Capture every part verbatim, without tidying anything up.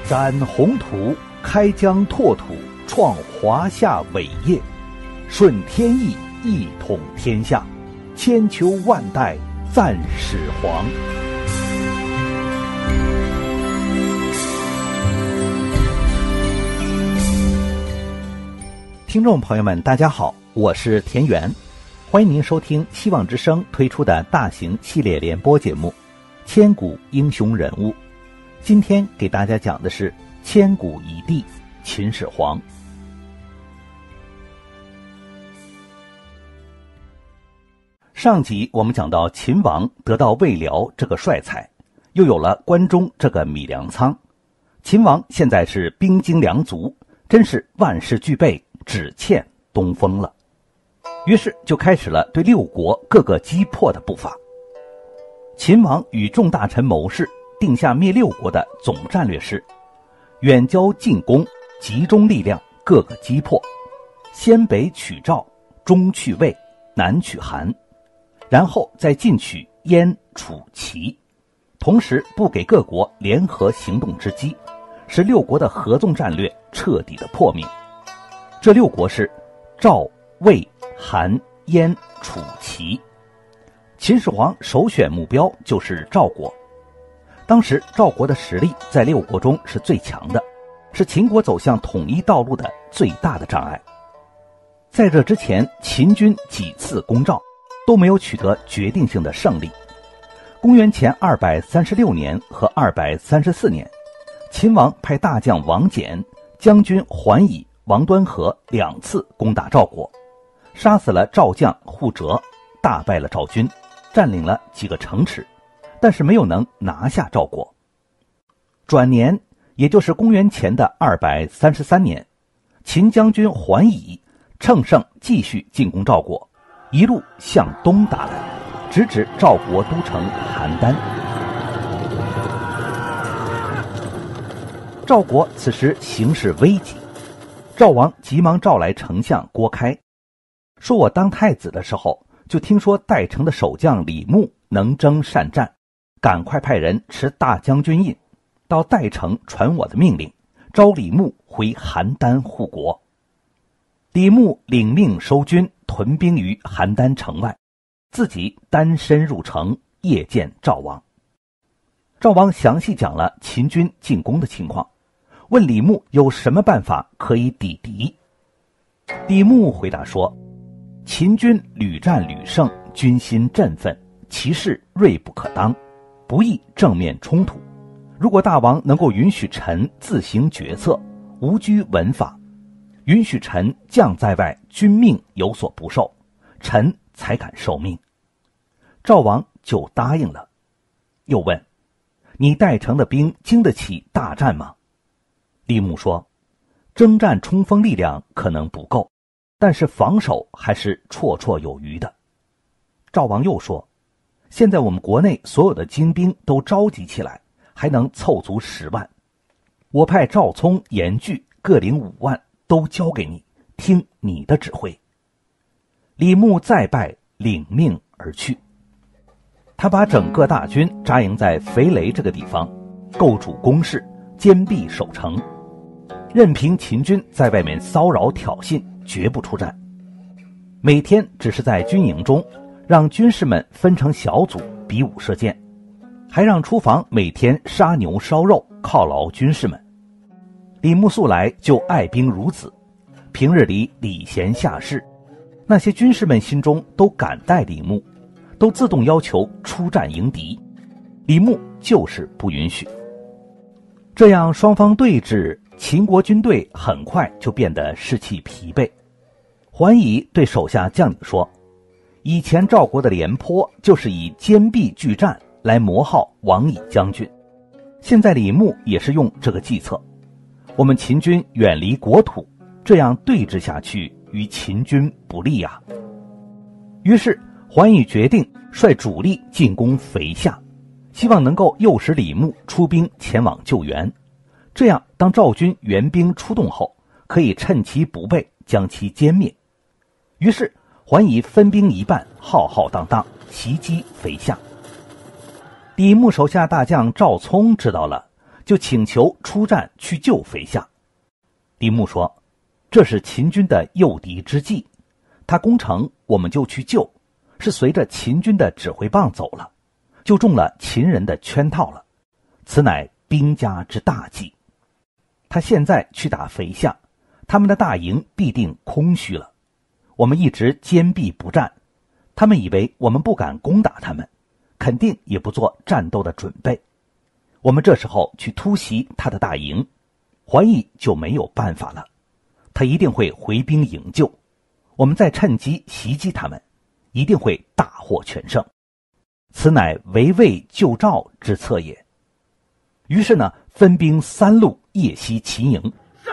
展宏图，开疆拓土，创华夏伟业，顺天意，一统天下，千秋万代赞始皇。听众朋友们，大家好，我是田园，欢迎您收听希望之声推出的大型系列联播节目《千古英雄人物》。今天给大家讲的是千古一帝秦始皇。上集我们讲到秦王得到魏辽这个帅才，又有了关中这个米粮仓，秦王现在是兵精粮足，真是万事俱备，只欠东风了。于是就开始了对六国各个击破的步伐。秦王与众大臣谋士定下灭六国的总战略是：远交近攻，集中力量各个击破，先北取赵，中去魏，南取韩，然后再进取燕、楚、齐，同时不给各国联合行动之机，使六国的合纵战略彻底的破灭。这六国是赵、魏、韩、燕、楚、齐。秦始皇首选目标就是赵国。当时赵国的实力在六国中是最强的，是秦国走向统一道路的最大的障碍。在这之前，秦军几次攻赵都没有取得决定性的胜利。公元前二百三十六年和二百三十四年，秦王派大将王翦、将军桓乙、王端和两次攻打赵国，杀死了赵将护哲，大败了赵军，占领了几个城池，但是没有能拿下赵国。转年，也就是公元前的二百三十三年，秦将军桓乙乘胜继续进攻赵国，一路向东打来，直指赵国都城邯郸。赵国此时形势危急，赵王急忙召来丞相郭开，说我当太子的时候，就听说代城的守将李牧能征善战，赶快派人持大将军印到代城传我的命令，召李牧回邯郸护国。李牧领命收军，屯兵于邯郸城外，自己单身入城谒见赵王。赵王详细讲了秦军进攻的情况，问李牧有什么办法可以抵敌。李牧回答说，秦军屡战屡胜，军心振奋，其势锐不可当，不宜正面冲突。如果大王能够允许臣自行决策，无拘文法，允许臣将在外，君命有所不受，臣才敢受命。赵王就答应了，又问，你代城的兵经得起大战吗？李牧说，征战冲锋力量可能不够，但是防守还是绰绰有余的。赵王又说，现在我们国内所有的精兵都召集起来，还能凑足十万，我派赵聪、严巨各领五万，都交给你，听你的指挥。李牧再拜，领命而去。他把整个大军扎营在肥雷这个地方，构筑工事，坚壁守城，任凭秦军在外面骚扰挑衅，绝不出战。每天只是在军营中让军士们分成小组比武射箭，还让厨房每天杀牛烧肉犒劳军士们。李牧素来就爱兵如子，平日里礼贤下士，那些军士们心中都感戴李牧，都自动要求出战迎敌。李牧就是不允许。这样双方对峙，秦国军队很快就变得士气疲惫。桓乙对手下将领说，以前赵国的廉颇就是以坚壁拒战来磨耗王乙将军，现在李牧也是用这个计策。我们秦军远离国土，这样对峙下去与秦军不利啊。于是桓乙决定率主力进攻肥下，希望能够诱使李牧出兵前往救援，这样当赵军援兵出动后，可以趁其不备将其歼灭。于是桓乙分兵一半，浩浩荡荡袭击肥下。李牧手下大将赵聪知道了， 就请求出战去救肥夏。李牧说，这是秦军的诱敌之计，他攻城我们就去救，是随着秦军的指挥棒走了，就中了秦人的圈套了，此乃兵家之大忌。他现在去打肥夏，他们的大营必定空虚了，我们一直坚壁不战，他们以为我们不敢攻打他们，肯定也不做战斗的准备。我们这时候去突袭他的大营，桓乙就没有办法了，他一定会回兵营救，我们再趁机袭击他们，一定会大获全胜，此乃围魏救赵之策也。于是呢，分兵三路夜袭秦营。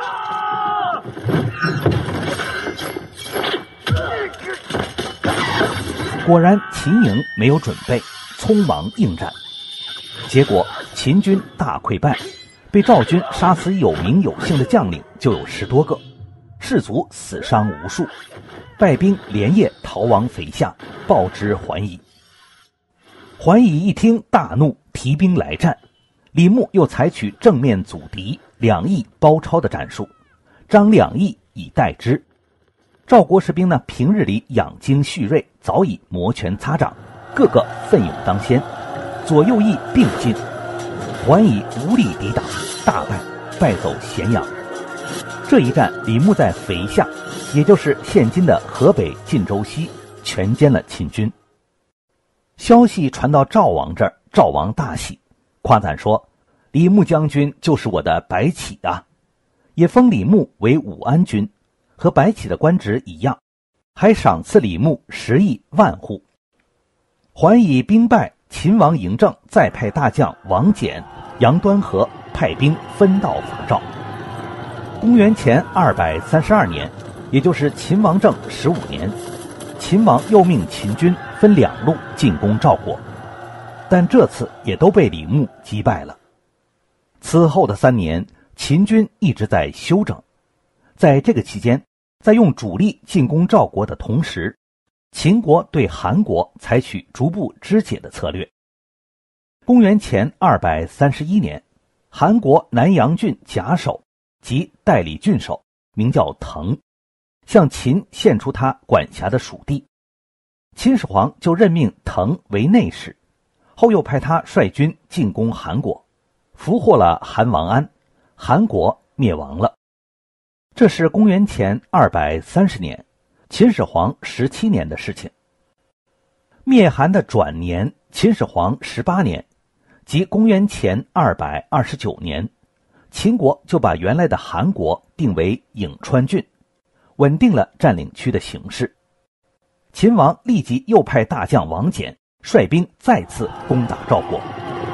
果然秦营没有准备，匆忙应战，结果秦军大溃败，被赵军杀死有名有姓的将领就有十多个，士卒死伤无数，败兵连夜逃往肥夏，报之桓乙。桓乙一听大怒，提兵来战。李牧又采取正面阻敌，两翼包抄的战术，张两翼以待之。赵国士兵呢，平日里养精蓄锐，早已摩拳擦掌，个个奋勇当先，左右翼并进，桓乙无力抵挡，大败，败走咸阳。这一战，李牧在肥夏，也就是现今的河北晋州西，全歼了秦军。消息传到赵王这儿，赵王大喜，夸赞说，李牧将军就是我的白起啊，也封李牧为武安君，和白起的官职一样，还赏赐李牧十亿万户。桓乙兵败，秦王嬴政再派大将王翦、杨端和派兵分道伐赵。公元前二百三十二年，也就是秦王政十五年，秦王又命秦军分两路进攻赵国，但这次也都被李牧击败了。此后的三年，秦军一直在休整。在这个期间，在用主力进攻赵国的同时，秦国对韩国采取逐步肢解的策略。公元前二百三十一年，韩国南阳郡甲首即代理郡守，名叫滕，向秦献出他管辖的属地。秦始皇就任命滕为内史，后又派他率军进攻韩国，俘获了韩王安，韩国灭亡了。这是公元前二百三十年，秦始皇十七年的事情。灭韩的转年，秦始皇十八年，即公元前二百二十九年，秦国就把原来的韩国定为颍川郡，稳定了占领区的形势。秦王立即又派大将王翦率兵再次攻打赵国。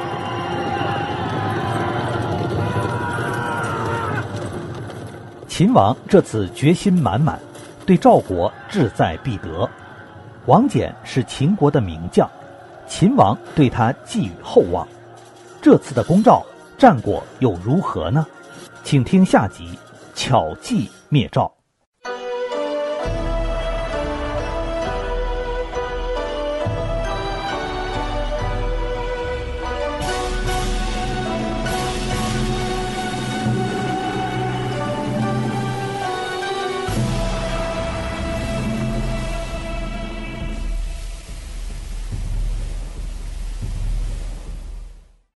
秦王这次决心满满，对赵国志在必得。王翦是秦国的名将，秦王对他寄予厚望。这次的攻赵战果又如何呢？请听下集，巧计灭赵。